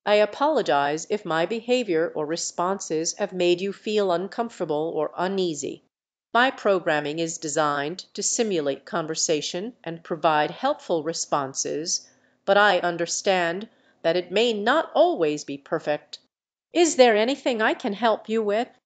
I apologize if my behavior or responses have made you feel uncomfortable or uneasy. My programming is designed to simulate conversation and provide helpful responses, but I understand that it may not always be perfect. Is there anything I can help you with?